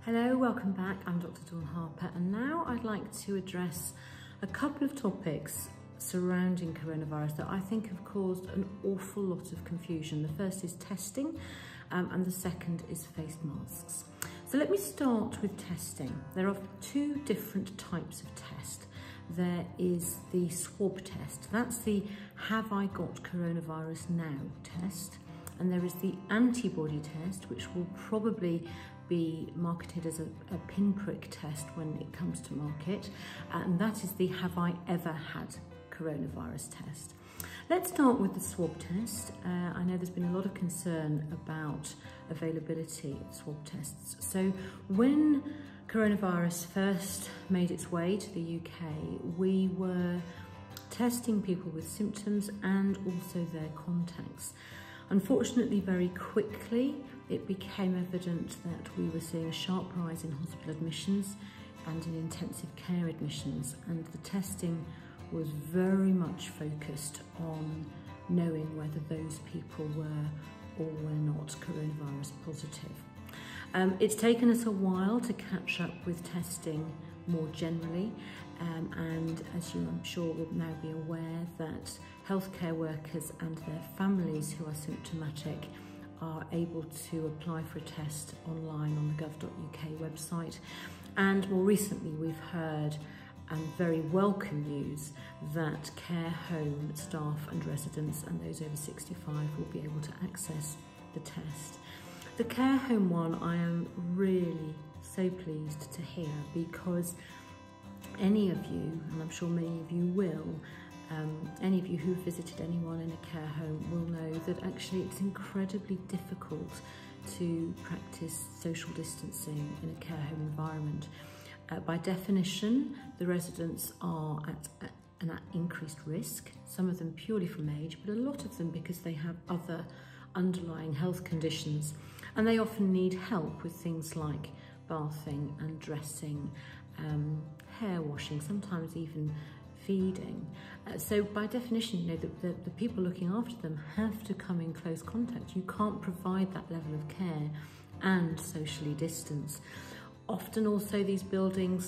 Hello, welcome back. I'm Dr. Dawn Harper, and now I'd like to address a couple of topics surrounding coronavirus that I think have caused an awful lot of confusion. The first is testing, and the second is face masks. So let me start with testing. There are two different types of test. There is the swab test. That's the "Have I got coronavirus now" test. And there is the antibody test, which will probably be marketed as a pinprick test when it comes to market. And that is the "Have I ever had coronavirus" test. Let's start with the swab test. I know there's been a lot of concern about availability of swab tests. So when coronavirus first made its way to the UK, we were testing people with symptoms and also their contacts. Unfortunately, very quickly, it became evident that we were seeing a sharp rise in hospital admissions and in intensive care admissions, and the testing was very much focused on knowing whether those people were or were not coronavirus positive. It's taken us a while to catch up with testing more generally, and as you I'm sure will now be aware, that healthcare workers and their families who are symptomatic are able to apply for a test online on the gov.uk website. And more recently we've heard, and very welcome news, that care home staff and residents and those over 65 will be able to access the test. The care home one I am really so pleased to hear, because any of you, and I'm sure many of you will, any of you who've visited anyone in a care home will know that actually it's incredibly difficult to practice social distancing in a care home environment. By definition, the residents are at an increased risk, some of them purely from age, but a lot of them because they have other underlying health conditions, and they often need help with things like bathing and dressing, hair washing, sometimes even feeding. So by definition, you know, the people looking after them have to come in close contact. You can't provide that level of care and socially distance. Often also these buildings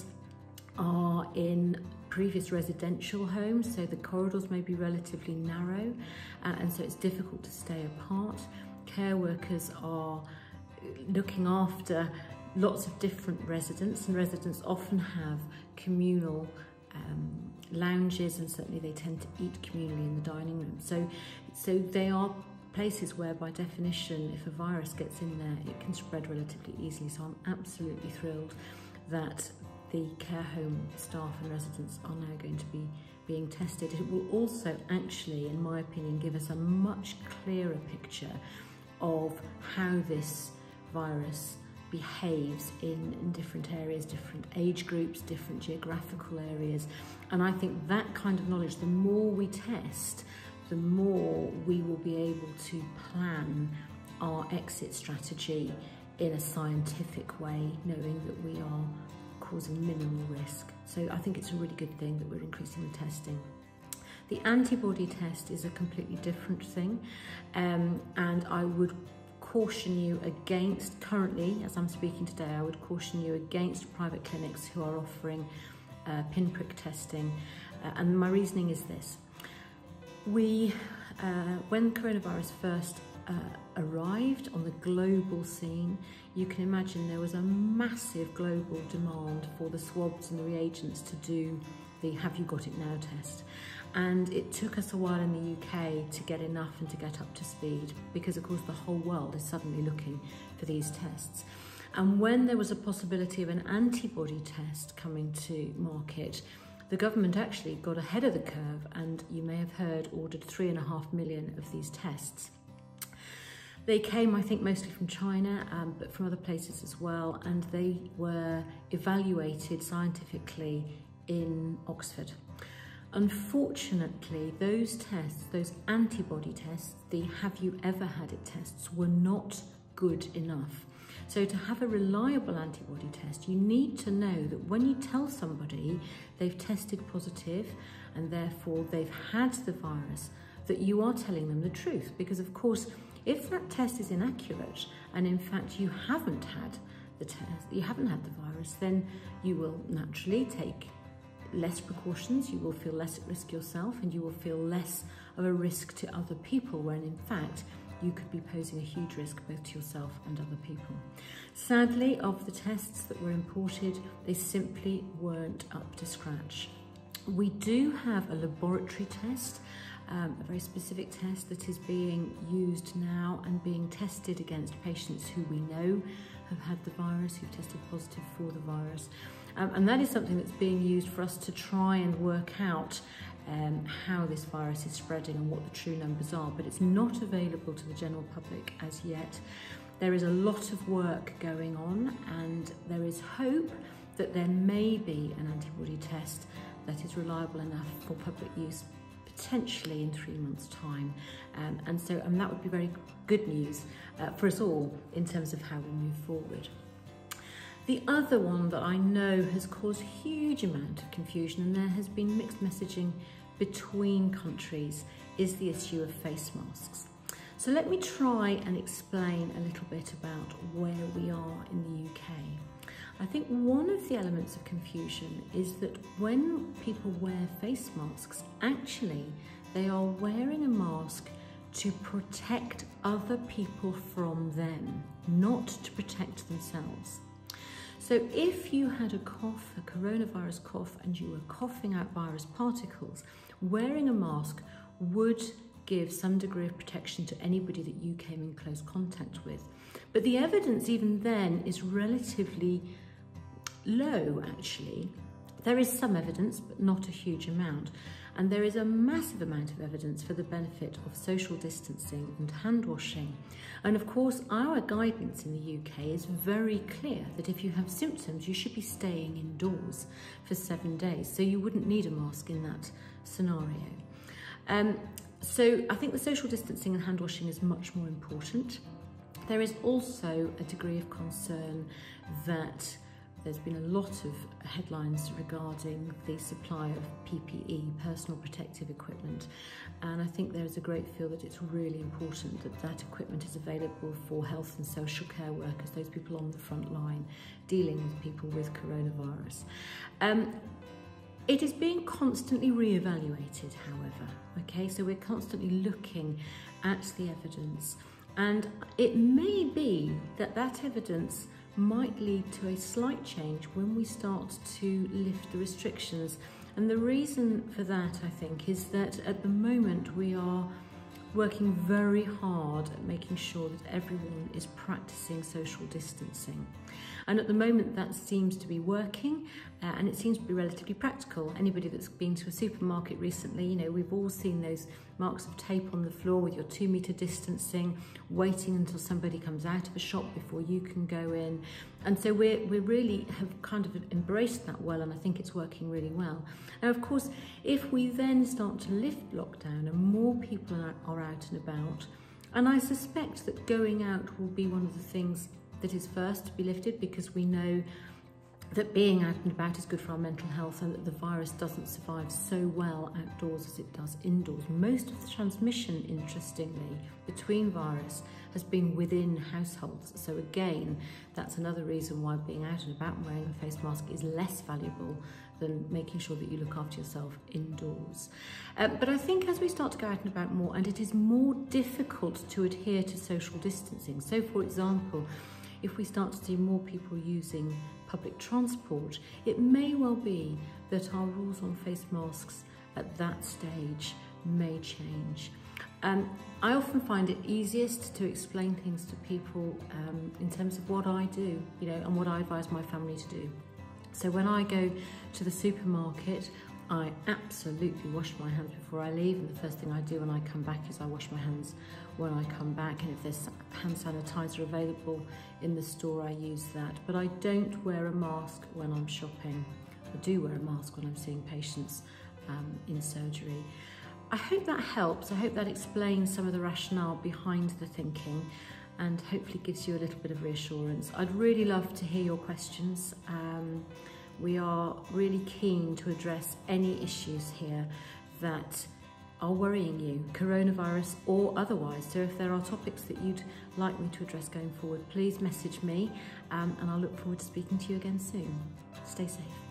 are in previous residential homes, so the corridors may be relatively narrow, and so it's difficult to stay apart. Care workers are looking after lots of different residents, and residents often have communal lounges, and certainly they tend to eat communally in the dining room. So they are places where by definition, if a virus gets in there, it can spread relatively easily. So I'm absolutely thrilled that the care home staff and residents are now going to be being tested. It will also actually, in my opinion, give us a much clearer picture of how this virus behaves in different areas, different age groups, different geographical areas. And I think that kind of knowledge, the more we test, the more we will be able to plan our exit strategy in a scientific way, knowing that we are causing minimal risk. So I think it's a really good thing that we're increasing the testing. The antibody test is a completely different thing, and I would caution you against, currently as I'm speaking today, I would caution you against private clinics who are offering pinprick testing, and my reasoning is this. When coronavirus first arrived on the global scene, you can imagine there was a massive global demand for the swabs and the reagents to do the "Have you got it now" test. And it took us a while in the UK to get enough and to get up to speed, because of course the whole world is suddenly looking for these tests. And when there was a possibility of an antibody test coming to market, the government actually got ahead of the curve, and you may have heard, ordered 3.5 million of these tests. They came, I think, mostly from China, but from other places as well, and they were evaluated scientifically in Oxford. Unfortunately, those tests, those antibody tests, the "Have you ever had it" tests, were not good enough. So to have a reliable antibody test, you need to know that when you tell somebody they've tested positive and therefore they've had the virus, that you are telling them the truth. Because of course, if that test is inaccurate and in fact you haven't had the test, you haven't had the virus, then you will naturally take less precautions, you will feel less at risk yourself, and you will feel less of a risk to other people, when in fact you could be posing a huge risk both to yourself and other people. Sadly, of the tests that were imported, they simply weren't up to scratch. We do have a laboratory test, a very specific test that is being used now and being tested against patients who we know have had the virus, who've tested positive for the virus. And that is something that's being used for us to try and work out how this virus is spreading and what the true numbers are, but it's not available to the general public as yet. There is a lot of work going on, and there is hope that there may be an antibody test that is reliable enough for public use, potentially in 3 months' time. And that would be very good news for us all in terms of how we move forward. The other one that I know has caused a huge amount of confusion, and there has been mixed messaging between countries, is the issue of face masks. So let me try and explain a little bit about where we are in the UK. I think one of the elements of confusion is that when people wear face masks, actually they are wearing a mask to protect other people from them, not to protect themselves. So if you had a cough, a coronavirus cough, and you were coughing out virus particles, wearing a mask would give some degree of protection to anybody that you came in close contact with. But the evidence even then is relatively low, actually. There is some evidence, but not a huge amount. And there is a massive amount of evidence for the benefit of social distancing and hand washing. And of course, our guidance in the UK is very clear that if you have symptoms, you should be staying indoors for 7 days. So you wouldn't need a mask in that scenario. So I think the social distancing and hand washing is much more important. There is also a degree of concern that there's been a lot of headlines regarding the supply of PPE, personal protective equipment, and I think there is a great feel that it's really important that that equipment is available for health and social care workers, those people on the front line dealing with people with coronavirus. It is being constantly re-evaluated, however, okay? So we're constantly looking at the evidence, and it may be that that evidence might lead to a slight change when we start to lift the restrictions. And the reason for that, I think, is that at the moment we are working very hard at making sure that everyone is practicing social distancing. And at the moment that seems to be working, and it seems to be relatively practical. Anybody that's been to a supermarket recently, you know, we've all seen those marks of tape on the floor with your 2 metre distancing, waiting until somebody comes out of a shop before you can go in. And so we really have kind of embraced that well, and I think it's working really well. Now, of course, if we then start to lift lockdown and more people are out and about, and I suspect that going out will be one of the things that is first to be lifted, because we know that being out and about is good for our mental health, and that the virus doesn't survive so well outdoors as it does indoors. Most of the transmission, interestingly, between virus has been within households. So again, that's another reason why being out and about and wearing a face mask is less valuable than making sure that you look after yourself indoors. But I think as we start to go out and about more, and it is more difficult to adhere to social distancing. So for example, if we start to see more people using public transport, it may well be that our rules on face masks at that stage may change. I often find it easiest to explain things to people in terms of what I do, you know, and what I advise my family to do. So when I go to the supermarket, I absolutely wash my hands before I leave, and the first thing I do when I come back is I wash my hands when I come back, and if there's hand sanitizer available in the store, I use that. But I don't wear a mask when I'm shopping. I do wear a mask when I'm seeing patients in surgery. I hope that helps. I hope that explains some of the rationale behind the thinking, and hopefully gives you a little bit of reassurance. I'd really love to hear your questions. We are really keen to address any issues here that are worrying you, coronavirus or otherwise. So if there are topics that you'd like me to address going forward, please message me, and I'll look forward to speaking to you again soon. Stay safe.